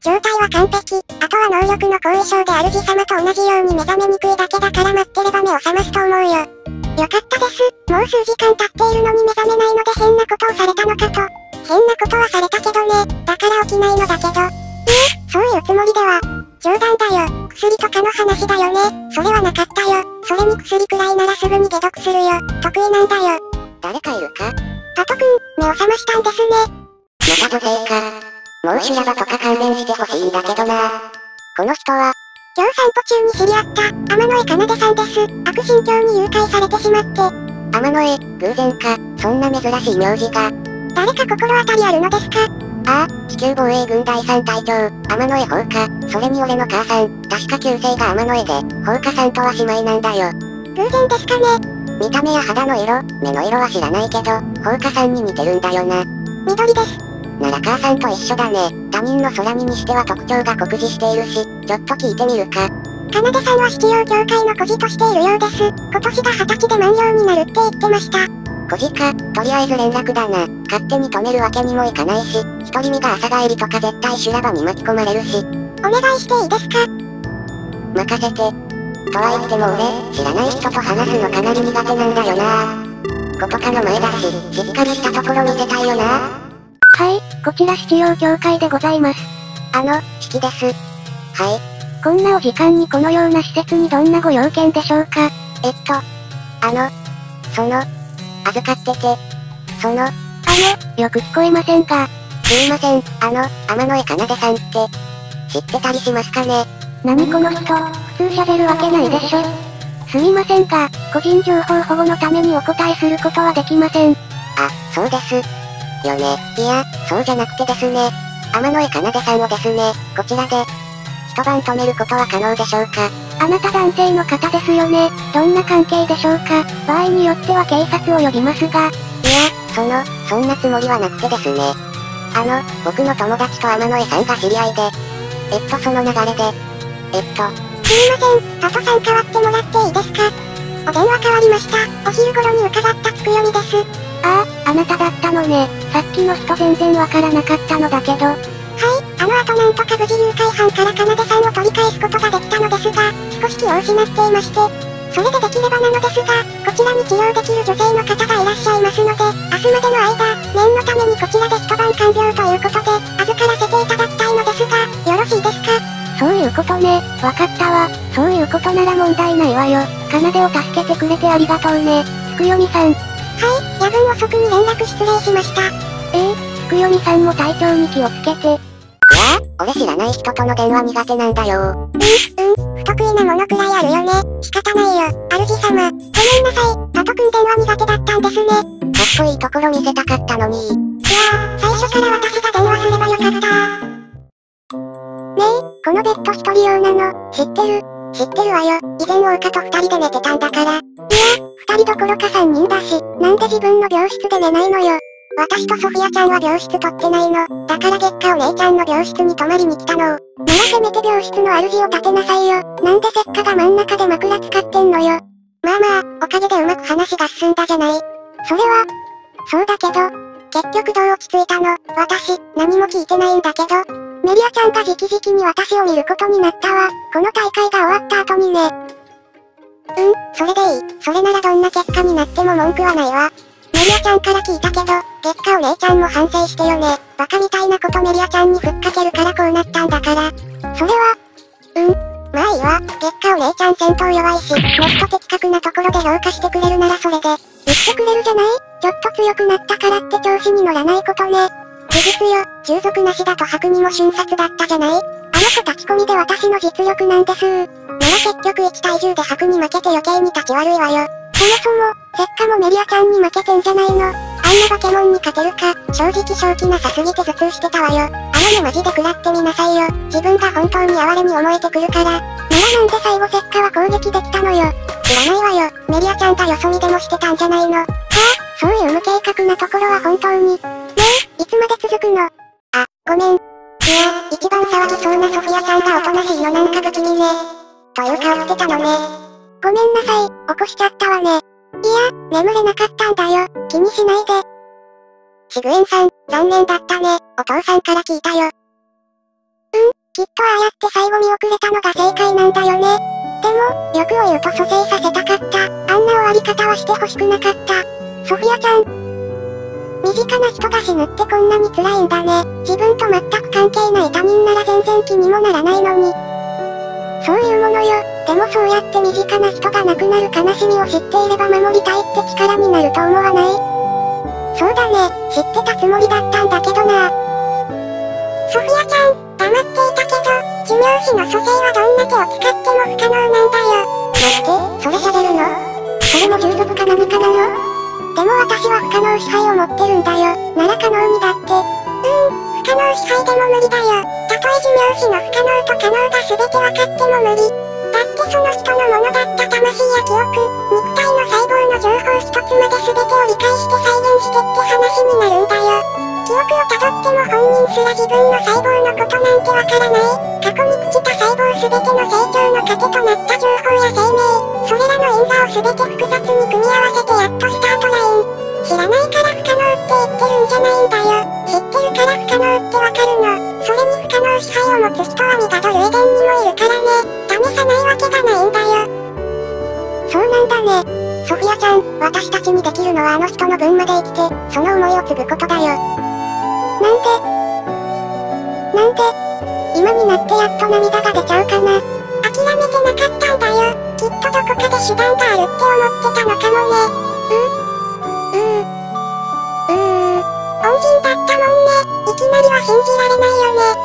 状態は完璧。あとは能力の後遺症で主様と同じように目覚めにくいだけだから待ってれば目を覚ますと思うよ。よかったです。もう数時間経っているのに目覚めないので変なことをされたのかと。変なことはされたけどね。だから起きないのだけど。そういうつもりでは。冗談だよ。薬とかの話だよね。それはなかったよ。それに薬くらいならすぐに解毒するよ。得意なんだよ。 誰かいるか？ パトくん、目を覚ましたんですね。 また女性か。もう修羅場とか勘弁してほしいんだけどな。この人は、 今日散歩中に知り合った天野江奏さんです。悪神教に誘拐されてしまって。 天野江、偶然か。そんな珍しい名字が。 誰か心当たりあるのですか？ ああ、地球防衛軍第3隊長、天野江放火。それに俺の母さん、確か旧姓が天野江で、放火さんとは姉妹なんだよ。 偶然ですかね。 見た目や肌の色、目の色は知らないけど、放火さんに似てるんだよな。 緑です。 なら母さんと一緒だね。他人の空耳にしては特徴が酷似しているし、ちょっと聞いてみるか。 奏さんは七葉教会の孤児としているようです。今年が20歳で満了になるって言ってました。 孤児か、とりあえず連絡だな。勝手に止めるわけにもいかないし、独り身が朝帰りとか絶対修羅場に巻き込まれるし。 お願いしていいですか？ 任せて。とは言っても俺、知らない人と話すのかなり苦手なんだよな。ことかの前だし、しっかりしたところ見せたいよな。 はい、こちら七葉教会でございます。 式です。はい。 こんなお時間にこのような施設にどんなご用件でしょうか？ 預かってて、 よく聞こえませんが。 すいません、天野江奏さんって、知ってたりしますかね？ 何この人、普通喋るわけないでしょ。すみませんが、個人情報保護のためにお答えすることはできません。 あ、そうです。よね。いや、そうじゃなくてですね。天野江奏さんをですね、こちらで、一晩泊めることは可能でしょうか？ あなた男性の方ですよね。どんな関係でしょうか？場合によっては警察を呼びますが。 いや、そんなつもりはなくてですね。僕の友達と天野江さんが知り合いで。その流れで。 すみません、パトさん代わってもらっていいですか？お電話変わりました。お昼頃に伺ったつくよみです。あなただったのね。さっきの人全然わからなかったのだけど。あの後なんとか無事誘拐犯から奏さんを取り返すことができたのですが、少し気を失っていまして。それでできればなのですが、こちらに治療できる女性の方がいらっしゃいますので、明日までの間、念のためにこちらで一晩看病ということで、預からせていただきたいのですが、よろしいですか？そういうことね。わかったわ。そういうことなら問題ないわよ。奏を助けてくれてありがとうね。つくよみさん。夜分遅くに連絡失礼しました。つくよみさんも体調に気をつけて。 俺知らない人との電話苦手なんだよ。 不得意なものくらいあるよね。仕方ないよ、主様。ごめんなさい、パトくん電話苦手だったんですね。 かっこいいところ見せたかったのに。 最初から私が電話すればよかった。ねえ、このベッド一人用なの、知ってるわよ。以前大岡と二人で寝てたんだから。二人どころか三人だし、なんで自分の病室で寝ないのよ。私とソフィアちゃんは病室取ってないの。だから月下お姉ちゃんの病室に泊まりに来たの。ならせめて病室の主を立てなさいよ。なんで月下が真ん中で枕使ってんのよ。まあ、おかげでうまく話が進んだじゃない。それは、そうだけど、結局どう落ち着いたの？私、何も聞いてないんだけど。メリアちゃんが直々に私を見ることになったわ。この大会が終わった後にね。それでいい。それならどんな結果になっても文句はないわ。メリアちゃんから聞いたけど、月下お姉ちゃんも反省してよね。バカみたいなことメリアちゃんにふっかけるからこうなったんだから。それは、まあいいわ。月下お姉ちゃん戦闘弱いし、もっと的確なところで評価してくれるならそれで、言ってくれるじゃない？ちょっと強くなったからって調子に乗らないことね。事実よ、従属なしだと白にも瞬殺だったじゃない？あの子立ち込みで私の実力なんですなら結局1対10で白に負けて余計に立ち悪いわよ。そもそも、月下もメリアちゃんに負けてんじゃないの？あんなバケモンに勝てるか、正直正気なさすぎて頭痛してたわよ。目マジで食らってみなさいよ。自分が本当に哀れに思えてくるから。ならなんで最後月下は攻撃できたのよ。知らないわよ。メリアちゃんがよそ見でもしてたんじゃないの。そういう無計画なところは本当に。ねえ、いつまで続くの？ごめん。一番騒ぎそうなソフィアちゃんがおとなしいのなんか不気味ね。という顔してたのね。ごめんなさい、起こしちゃったわね。眠れなかったんだよ。気にしないで。シグエンさん、残念だったね。お父さんから聞いたよ。 きっとああやって最後見送れたのが正解なんだよね。でも、欲を言うと蘇生させたかった。あんな終わり方はしてほしくなかった。ソフィアちゃん。身近な人が死ぬってこんなに辛いんだね。自分と全く関係ない他人なら全然気にもならないのに。そういうものよ。でもそうやって身近な人が亡くなる悲しみを知っていれば守りたいって力になると思わない？そうだね、知ってたつもりだったんだけどな。ソフィアちゃん、黙っていたけど、寿命費の蘇生はどんな手を使っても不可能なんだよ。 待って、それ喋るの？それも従属か何かなの？ でも私は不可能支配を持ってるんだよ。なら可能にだって。不可能支配でも無理だよ。たとえ寿命費の不可能と可能が全て分かっても無理。だってその人のものだった魂や記憶、肉体の細胞の情報一つまで全てを理解して再現してって話になるんだよ。記憶をたどっても本人すら自分の細胞のことなんてわからない。過去に朽ちた細胞全ての成長の糧となった情報や生命、それらの因果を全て複雑に組み合わせてやっとスタートライン。知らないから不可能って言ってるんじゃないんだよ。知ってるから不可能ってわかるの。それに不可能支配を持つ人はミガドルエデンにもいるからね。試さないわけがないんだよ。そうなんだね。ソフィアちゃん、私たちにできるのはあの人の分まで生きて、その思いを継ぐことだよ。なんで今になってやっと涙が出ちゃうかな。諦めてなかったんだよ。きっとどこかで手段があるって思ってたのかもね。恩人だったもんね。いきなりは信じられないよね。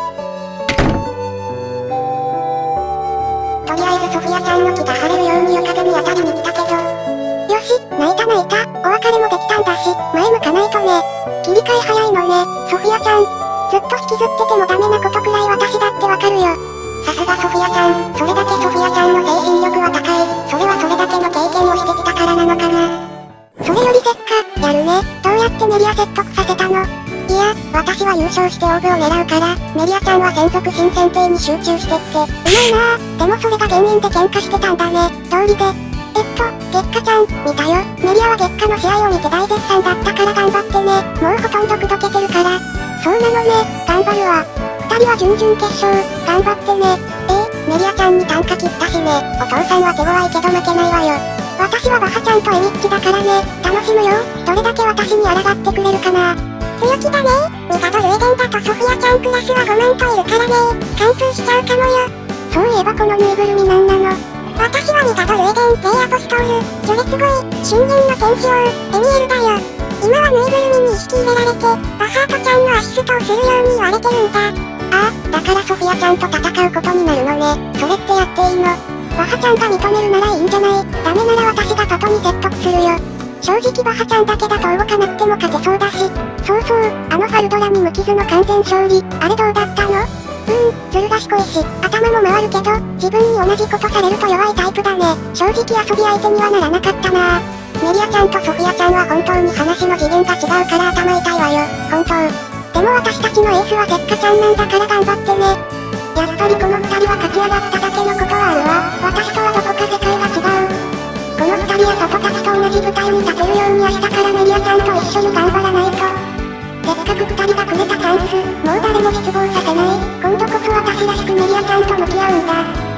とりあえずソフィアちゃんの気が晴れるように床でに当たりに来たけど。 よし、泣いた。お別れもできたんだし、前向かないとね。切り替え早いのね、ソフィアちゃん。ずっと引きずっててもダメなことくらい私だってわかるよ。 さすがソフィアちゃん、それだけソフィアちゃんの精神力は高い。それはそれだけの経験をしてきたからなのかな。 それよりせっか、やるね。どうやってメリア説得させたの？いや、私は優勝してオーブを狙うから、メリアちゃんは専属新選定に集中してって。うまいなぁ。でもそれが原因で喧嘩してたんだね。道理で。月下ちゃん、見たよ。メリアは月下の試合を見て大絶賛だったから頑張ってね。もうほとんど口説けてるから。そうなのね、頑張るわ。二人は準々決勝、頑張ってね。メリアちゃんに単価切ったしね。お父さんは手強いけど負けないわよ。私はバハちゃんとエミッチだからね。楽しむよ。どれだけ私に抗ってくれるかな。強気だね。ミガドルエデンだとソフィアちゃんクラスは5万といるからね。貫通しちゃうかもよ。そういえばこのぬいぐるみなんなの？私はミガドルエデン、レイアポストール、序列語彙、瞬間の天使王、エミエルだよ。今はぬいぐるみに引き入れられて、バハートちゃんのアシストをするように言われてるんだ。 ああ、だからソフィアちゃんと戦うことになるのね。それってやっていいの？ バハちゃんが認めるならいいんじゃない？ダメなら私がパトに説得するよ。正直バハちゃんだけだと動かなくても勝てそうだし。そうそう、あのファルドラミ無傷の完全勝利、あれどうだったの？ずる賢いし、頭も回るけど、自分に同じことされると弱いタイプだね。正直遊び相手にはならなかったなぁ。メリアちゃんとソフィアちゃんは本当に話の次元が違うから頭痛いわよ。本当。でも私たちのエースは月下ちゃんなんだから頑張ってね。やっぱりこの二人は勝ち上がっただけのことはあるわ。私とはどこか世界が違う。この二人や里たちと同じ舞台に立てるように明日からメリアちゃんと一緒に頑張らないと。せっかく二人がくれたチャンス、もう誰も失望させない。今度こそ私らしくメリアちゃんと向き合うんだ。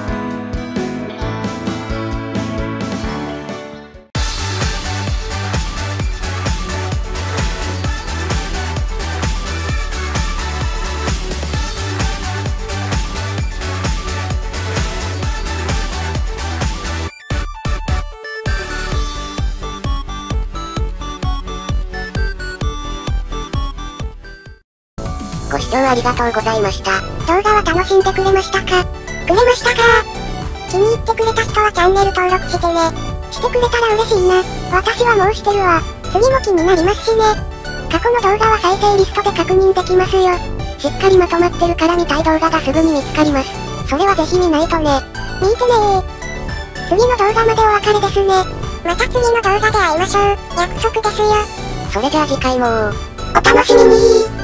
ご視聴ありがとうございました。 動画は楽しんでくれましたか？気に入ってくれた人はチャンネル登録してね。してくれたら嬉しいな。私はもうしてるわ。次も気になりますしね。過去の動画は再生リストで確認できますよ。しっかりまとまってるから見たい動画がすぐに見つかります。それはぜひ見ないとね。見てねー。次の動画までお別れですね。また次の動画で会いましょう。約束ですよ。 それじゃあ次回もお楽しみにー。